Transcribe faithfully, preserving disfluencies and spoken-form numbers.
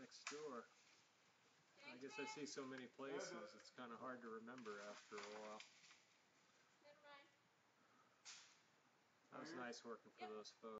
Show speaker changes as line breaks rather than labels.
next door. I guess I see so many places, it's kind of hard to remember after a while. That was nice working for those folks.